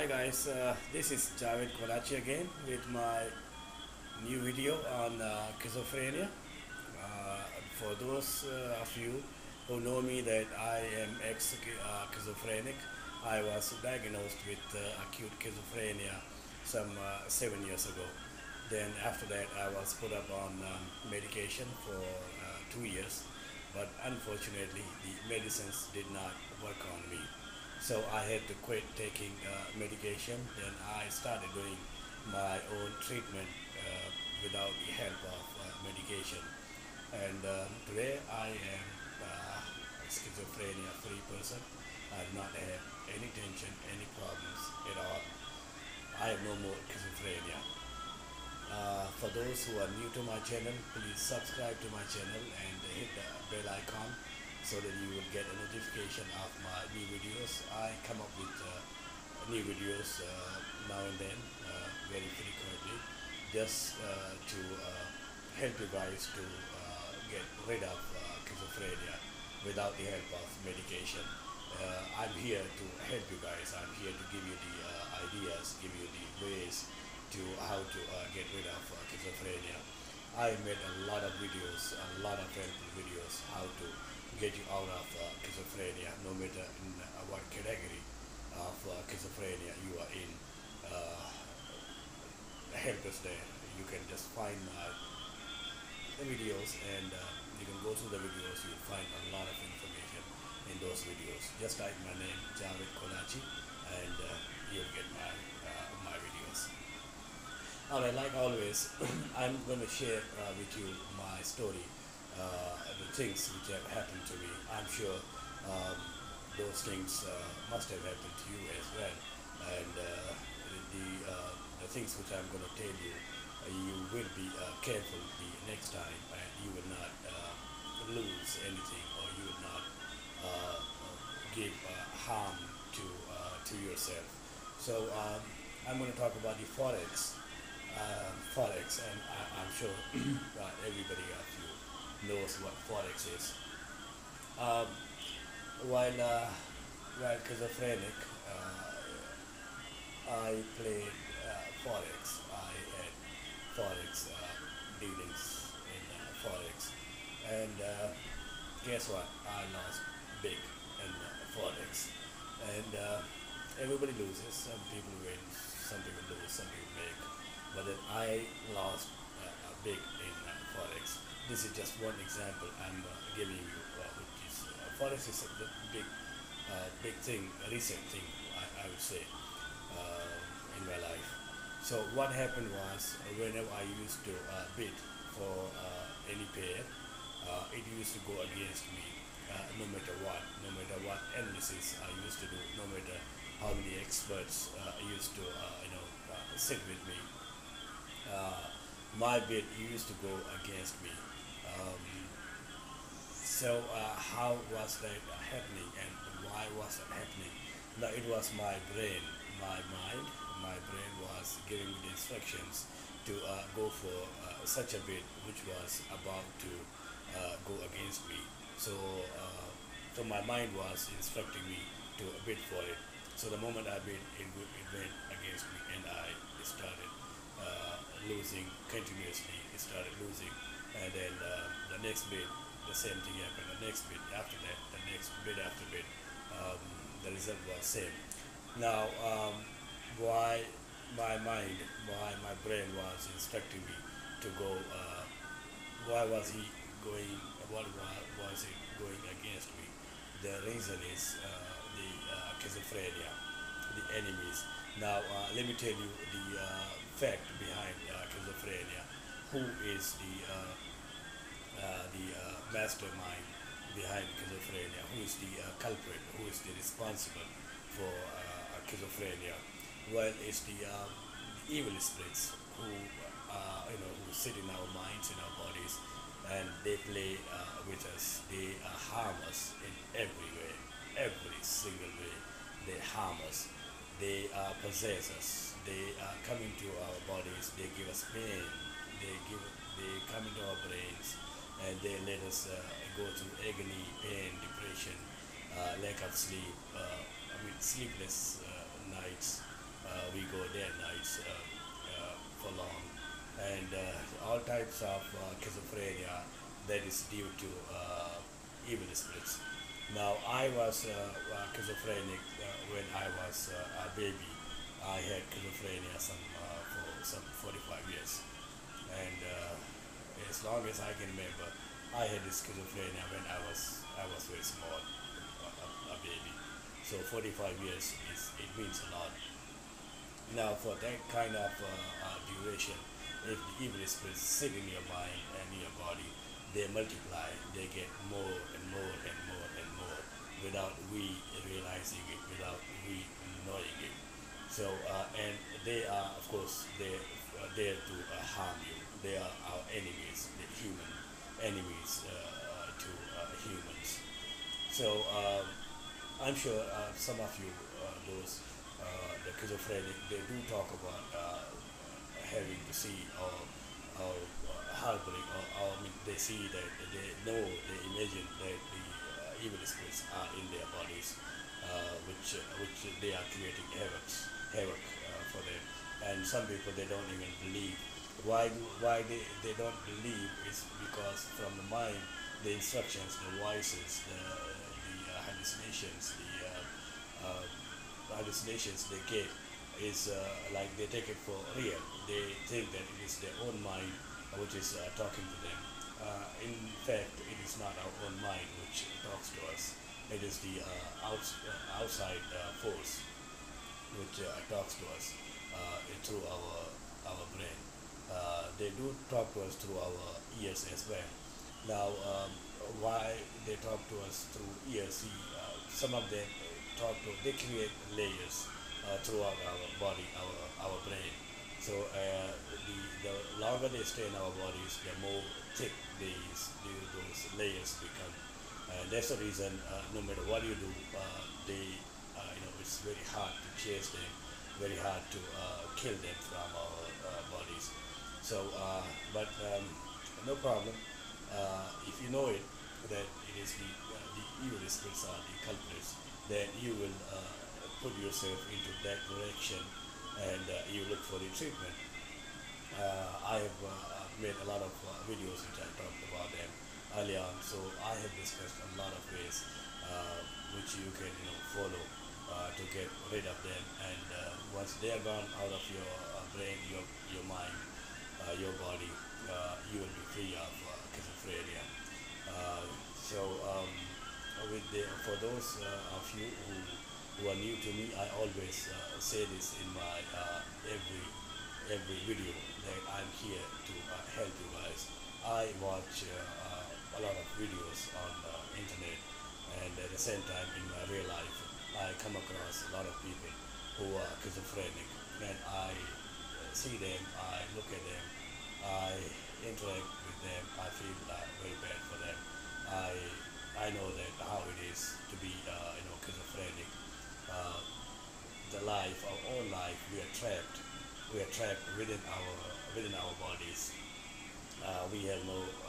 Hi guys, this is Javed KOLACHI again with my new video on schizophrenia. For those of you who know me that I am ex-schizophrenic, I was diagnosed with acute schizophrenia some 7 years ago. Then after that I was put up on medication for 2 years, but unfortunately the medicines did not work on me. So I had to quit taking medication. Then I started doing my own treatment without the help of medication. And today I am a schizophrenia free person. I do not have any tension, any problems at all. I have no more schizophrenia. For those who are new to my channel, please subscribe to my channel and hit the bell icon so that you will get a notification of my new videos. I come up with new videos now and then, very frequently, just to help you guys to get rid of schizophrenia without the help of medication. I'm here to help you guys. I'm here to give you the ideas, give you the ways to how to get rid of schizophrenia. I made a lot of videos, a lot of helpful videos, how to get you out of schizophrenia, no matter in what category of schizophrenia you are in. Help us there. You can just find my videos and you can go through the videos. You'll find a lot of information in those videos. Just type my name, Javed KOLACHI, and you'll get my videos. Alright, like always, I'm going to share with you my story, the things which have happened to me. I'm sure those things must have happened to you as well. And the things which I'm going to tell you, you will be careful the next time, and you will not lose anything, or you will not give harm to yourself. So I'm going to talk about the forex, and I'm sure everybody of you knows what forex is. Um, while schizophrenic, I played forex. I had forex dealings in forex, and guess what? I lost big in forex, and everybody loses. Some people win, some people lose, some people make. But then I lost big in forex. This is just one example I'm giving you, which is forex is a big thing, a recent thing, I would say, in my life. So what happened was, whenever I used to bid for any pair, it used to go against me, no matter what analysis I used to do, no matter how many experts used to, sit with me. My bid used to go against me. Um, so how was that happening, and why was it happening? Now it was my brain, my mind, my brain was giving me the instructions to go for such a bid which was about to go against me. So my mind was instructing me to bid for it. So the moment I bid, it went against me, and I started losing continuously. It started losing, and then the next bid, the same thing happened. The next bid after that, the next bid after bid, the result was same. Now, why why my brain was instructing me to go? Why was he going? Was it going against me? The reason is the schizophrenia, the enemies. Now, let me tell you the fact behind schizophrenia. Who is the mastermind behind schizophrenia? Who is the culprit? Who is the responsible for schizophrenia? Well, it's the evil spirits who who sit in our minds, in our bodies, and they play with us. They harm us in every way, every single way. They harm us. They possess us. They come into our bodies. They give us pain. They come into our brains, and they let us go through agony, pain, depression, lack of sleep. Sleepless nights, we go day and nights for long, and all types of schizophrenia that is due to evil spirits. Now, I was schizophrenic when I was a baby. I had schizophrenia for some 45 years, and as long as I can remember, I had this schizophrenia when I was very small, a baby. So 45 years it means a lot. Now, for that kind of duration, if the evil spirits sit in your mind and in your body, they multiply, they get more and more and more and more without we realizing it, without we knowing it. So, and they are, of course, there to harm you. They are our enemies, the human enemies to humans. So, I'm sure some of you, those the schizophrenic, they do talk about having to see or heartbreak, or I mean, they see that they know, they imagine that the evil spirits are in their bodies, which they are creating havoc for them. And some people, they don't even believe. Why they don't believe is because from the mind, the instructions, the voices, the hallucinations they get is like they take it for real. They think that it is their own mind which is talking to them. In fact, it is not our own mind which talks to us. It is the outside force which talks to us through our brain. They do talk to us through our ears as well. Now, why they talk to us through ears? See, some of them they create layers throughout our body, our brain. So the longer they stay in our bodies, the more thick those layers become. And that's the reason, no matter what you do, it's very hard to chase them, very hard to kill them from our bodies. So, but no problem. If you know it, that it is the evil spirits are the culprits, then you will put yourself into that direction, and you look for the treatment. I have made a lot of videos which I talked about them early on, so I have discussed a lot of ways which you can follow to get rid of them, and once they are gone out of your brain, your mind, your body, you will be free of schizophrenia. So for those of you who are new to me, I always say this in my every video, that I'm here to help you guys. I watch a lot of videos on internet, and at the same time in my real life, I come across a lot of people who are schizophrenic, and I see them, I look at them, I interact with them, I feel very bad for them. I know that how it is to be schizophrenic. The life, our own life, we are trapped. We are trapped within our bodies. We have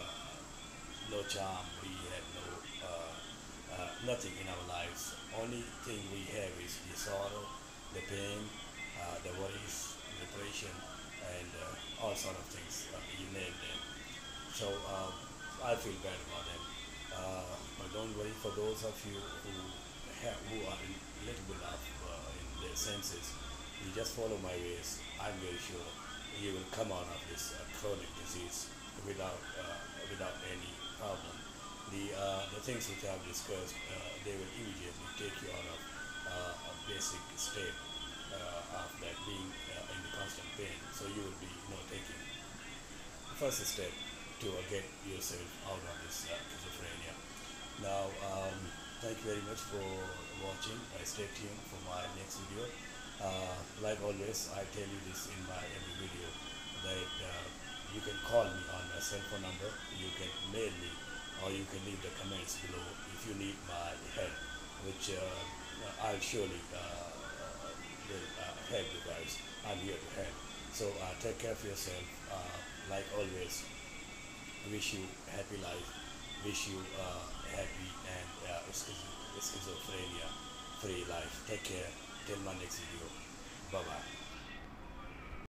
no charm. We have nothing in our lives. Only thing we have is the sorrow, the pain, the worries, depression, and all sort of things. You name them. So I feel bad about them. But don't worry, for those of you who are a little bit off in their senses, you just follow my ways. I'm very sure you will come out of this chronic disease without any problem. The things which I've discussed, they will immediately take you out of a basic state of that being in the constant pain. So you will be taking the first step to get yourself out of this schizophrenia. Now, thank you very much for watching. Stay tuned for my next video. Like always, I tell you this in my every video, that you can call me on my cell phone number, you can mail me, or you can leave the comments below if you need my help, which I'll surely will help you guys. I'm here to help. So take care of yourself. Like always, wish you a happy life, wish you happy and schizophrenia free life. Take care till my next video.